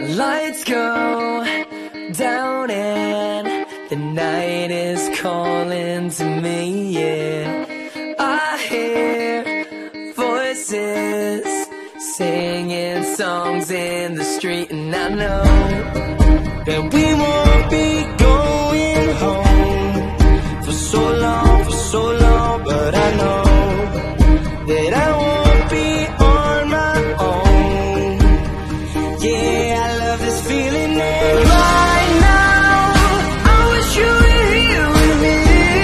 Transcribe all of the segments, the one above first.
Lights go down and the night is calling to me, yeah. I hear voices singing songs in the street, and I know that we won't be going home for so long, but I know that I won't be on my own. Yeah, I love this feeling, and right now I wish you were here with me.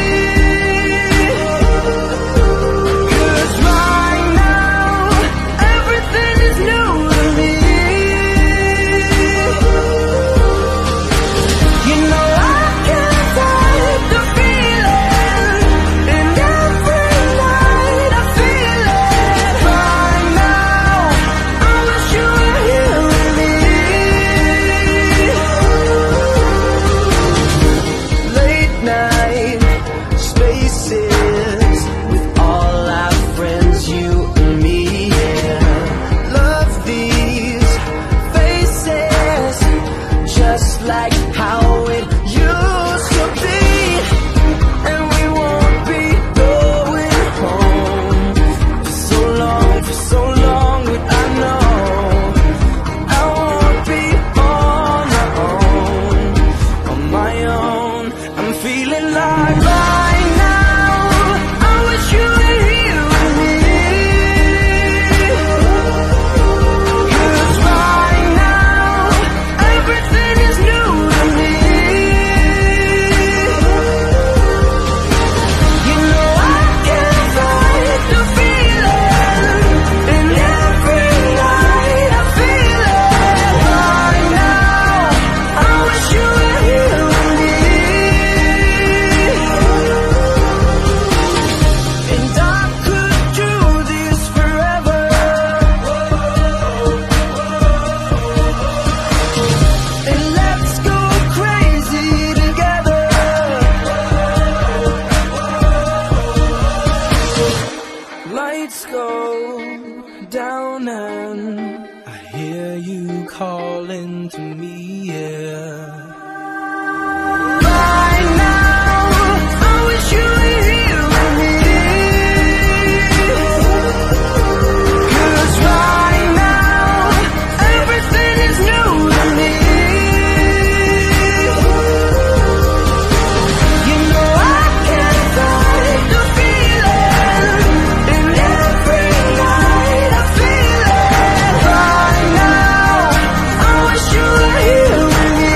'Cause right now everything is new to me. You know I can't fight the feeling, and every night I feel it. Right now I wish you were here with me. Late night spaces with all our friends, you and me, yeah. Love these faces, just like how it used to be. And we won't be going home for so long, but I know I won't be on my own. I'm feeling like right now I wish you were here with me. 'Cause right now everything is new to me. You know I can't fight the feeling, and every night I feel it. Right now I wish you were here with me. And I could do this forever. And let's go crazy together. Lights go down and I hear you calling to me, yeah. Right now I wish you were here with me. 'Cause right now everything is new to me. You know I can't fight the feeling, and every night I feel it. Right now I wish you were here with me.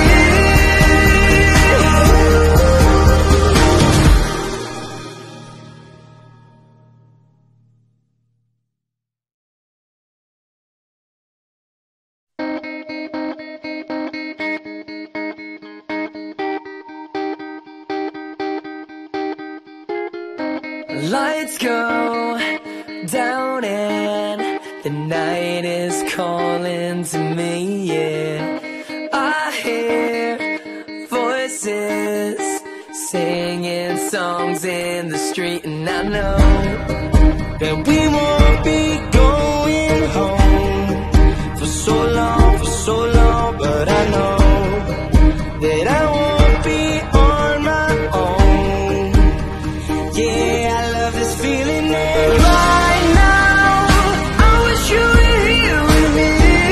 Lights go down and the night is calling to me, yeah. I hear voices singing songs in the street, and I know that we won't be going home for so long, but I know that I won't be on my own. Yeah, I love this feeling, and right now I wish you were here with me.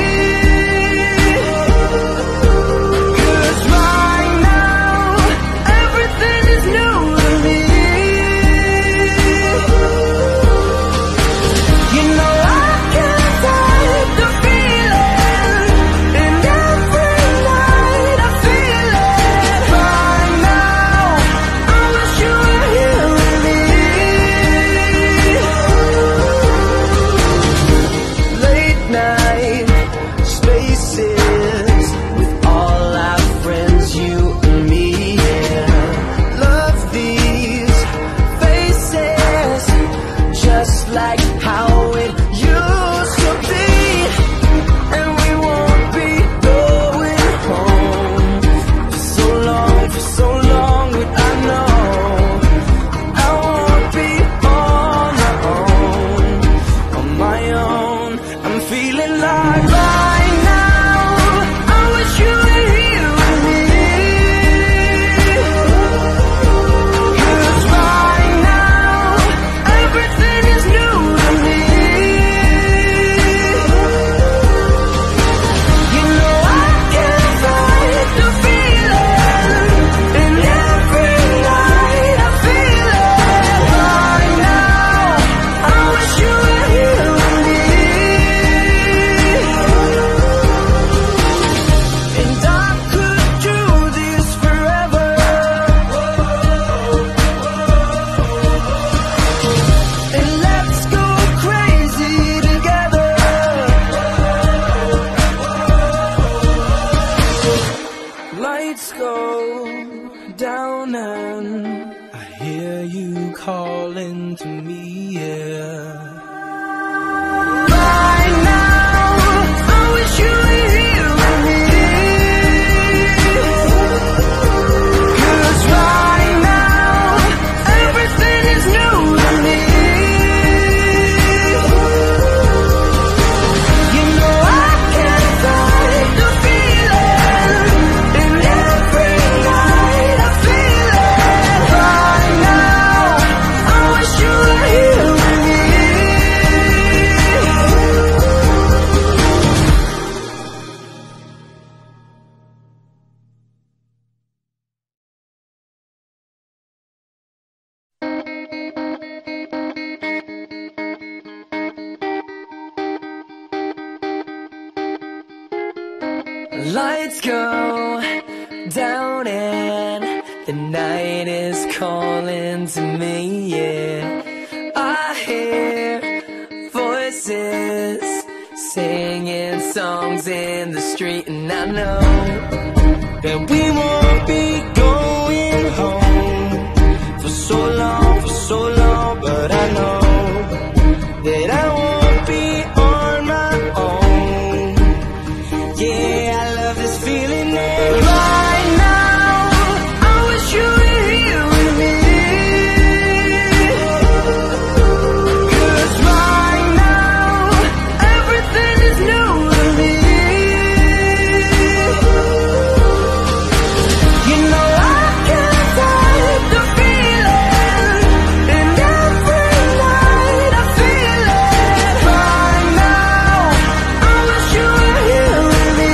'Cause right now everything is new to me. You know calling to me, yeah. Right now, I wish you were here with me. 'Cause right now, everything is new to me. You know I can't fight the feeling, and every night I feel it. Right now, I wish you were here with me. Lights go down and the night is calling to me, yeah. I hear voices singing songs in the street, and I know that we won't be going home for so long, but I know that I won't be on my own. Yeah, I love this feeling now. Right now, I wish you were here with me. 'Cause right now, everything is new to me. You know I can't fight the feeling, and every night I feel it. Right now, I wish you were here with me.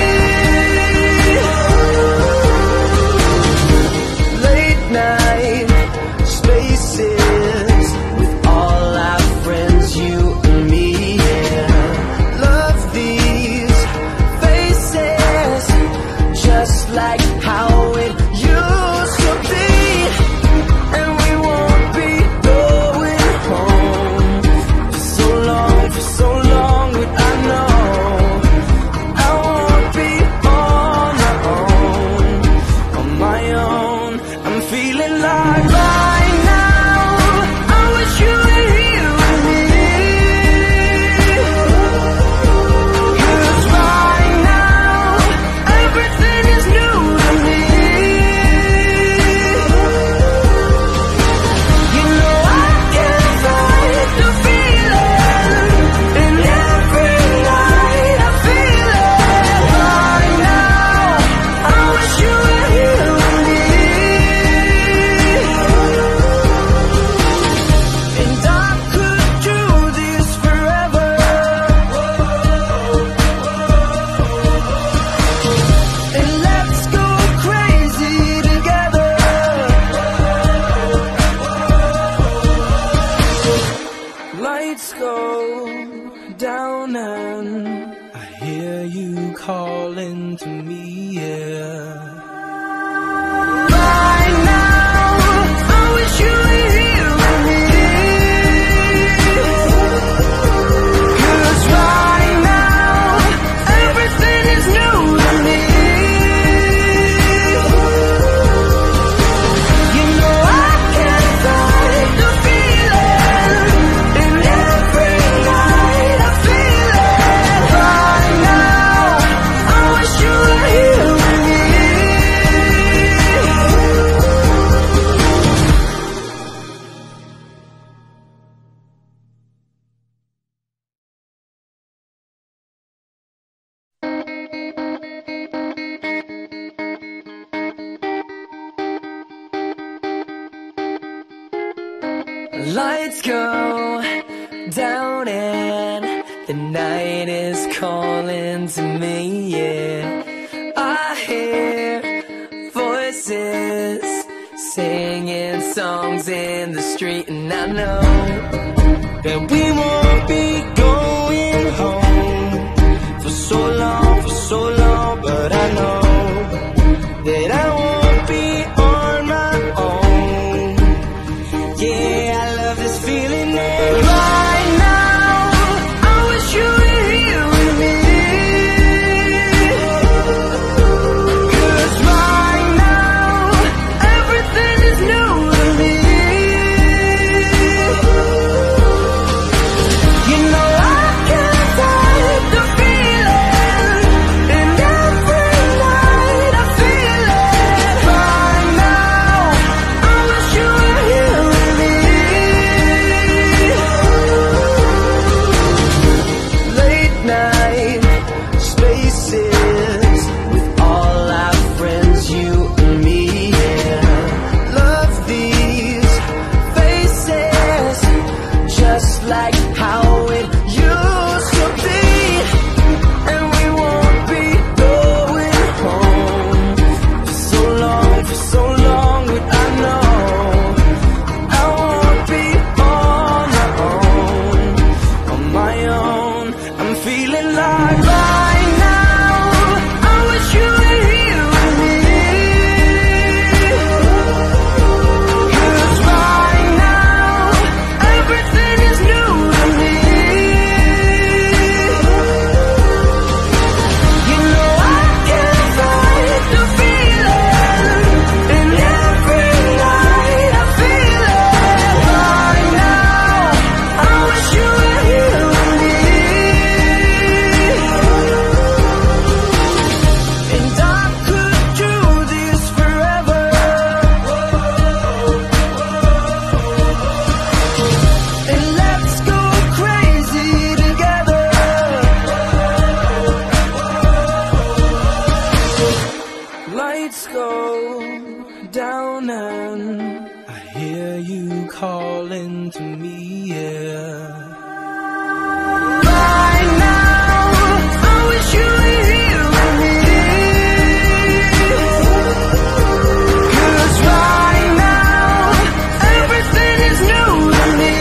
Late night spaces with all our friends, you and me, yeah. Love these faces, just like how it used to be. And we won't be going home for so long, but I know I won't be on my own, on my own. I'm feeling like Right now, I wish you were here with me. 'Cause right now, everything is new to me. You know I can't fight the feeling, and every night I feel it. Right now, I wish you were here with me. and I could do this forever. And let's go crazy together. Lights go down and I hear you calling to me, yeah. Right now, I wish you were here with me. 'Cause right now, everything is new to me. You know I can't fight the feeling, and every night I feel it. Right now, I wish you were here with me. Lights go down and the night is calling to me, yeah. I hear voices singing songs in the street, and I know that we won't be going home for so long, but I know that I won't be on my own. Yeah, I love this feeling now. Right now, I wish you were here with me. 'Cause right now, everything is new to me. calling to me, yeah. Right now, I wish you were here with me. 'Cause right now, everything is new to me.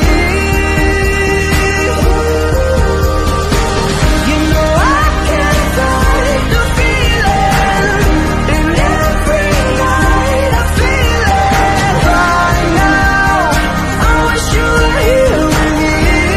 You know I can't fight the feeling, and every night I feel it. Right now, I wish you were here with me.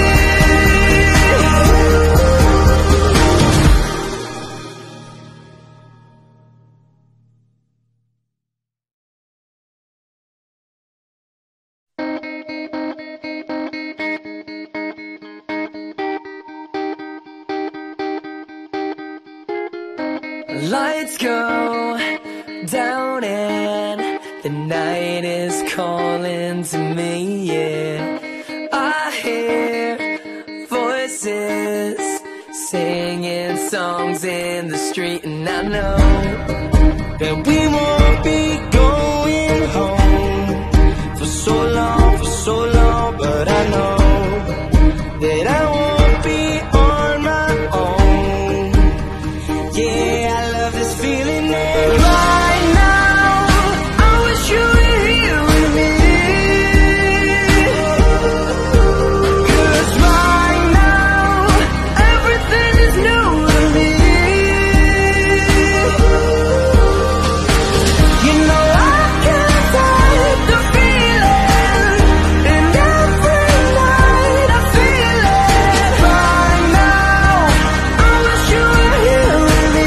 Lights go down and the night is calling to me, yeah. I hear voices singing songs in the street, and I know that we won't be going home for so long, but I know that I won't be on my own. Yeah, I love this feeling now. Right now, I wish you were here with me. 'Cause right now, everything is new to me. You know I can't fight the feeling, and every night I feel it. Right now, I wish you were here with me.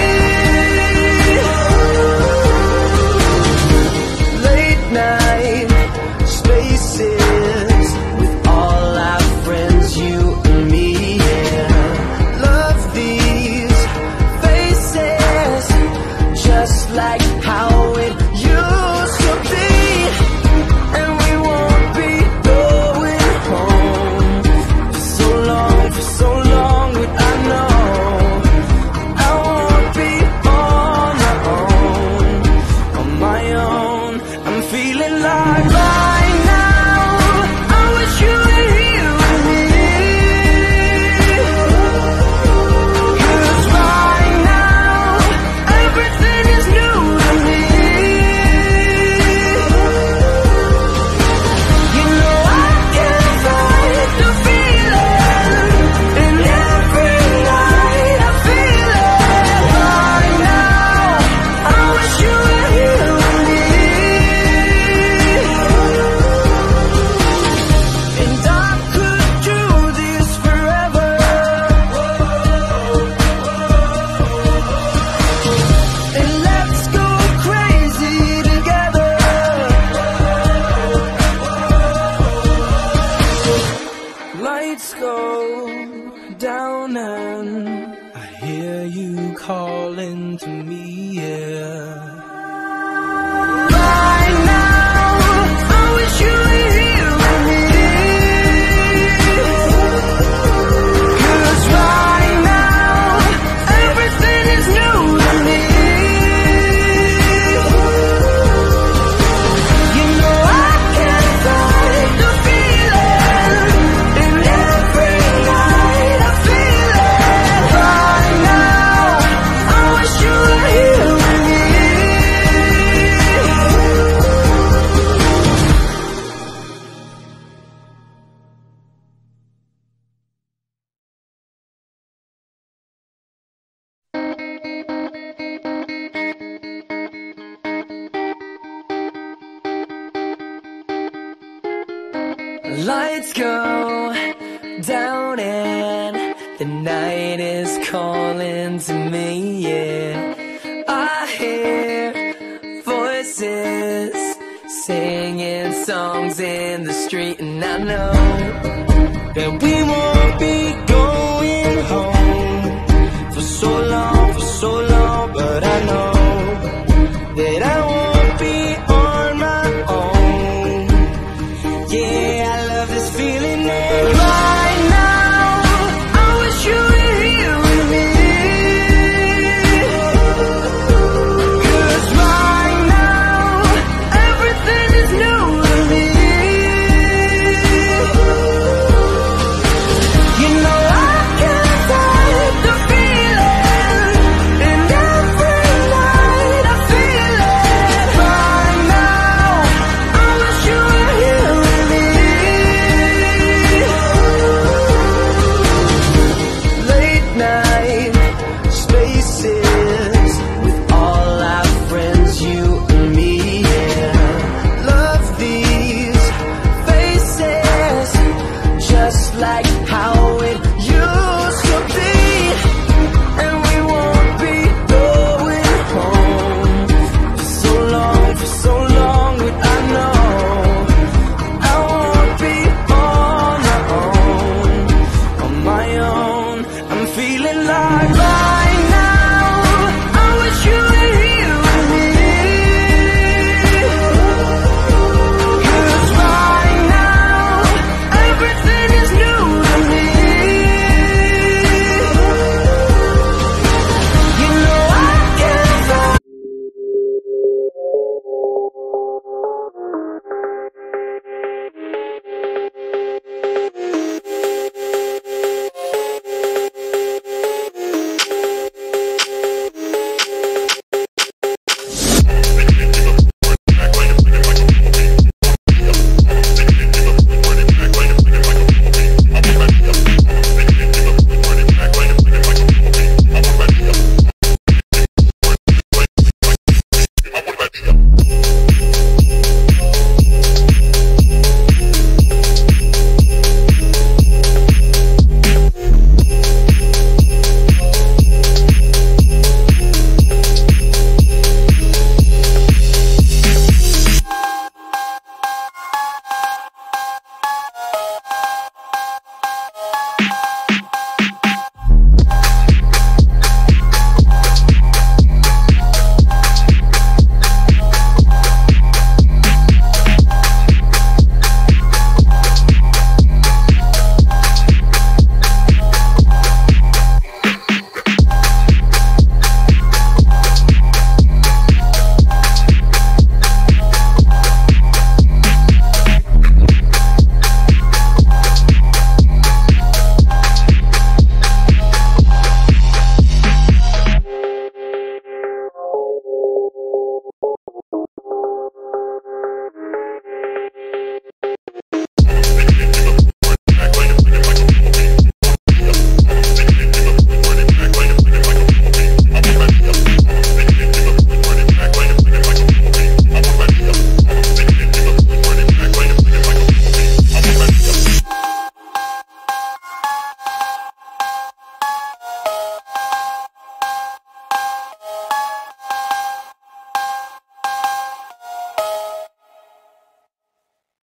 Late night spaces with all our friends, you and me, yeah. Love these faces, just like how it used to be. And we won't be going home for so long, but I know I won't be on my own, on my own. I'm feeling like Right now, I wish you were here with me. 'Cause right now, everything is new to me. You know I can't fight the feeling, and every night I feel it. Right now, I wish you were here with me. and I could do this forever. And let's go crazy together. Lights go down and I hear you calling to me, yeah. Right now, I wish you were here with me. 'Cause right now, everything is new to me. You know I can't fight the feeling, and every night I feel it. Right now, I wish you were here with me. Lights go down and the night is calling to me, yeah. I hear voices singing songs in the street, and I know that we won't